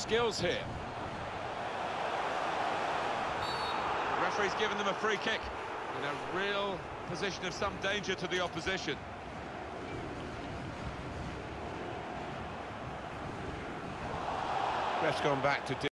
skills here. The referee's given them a free kick in a real position of some danger to the opposition. Ref's gone back to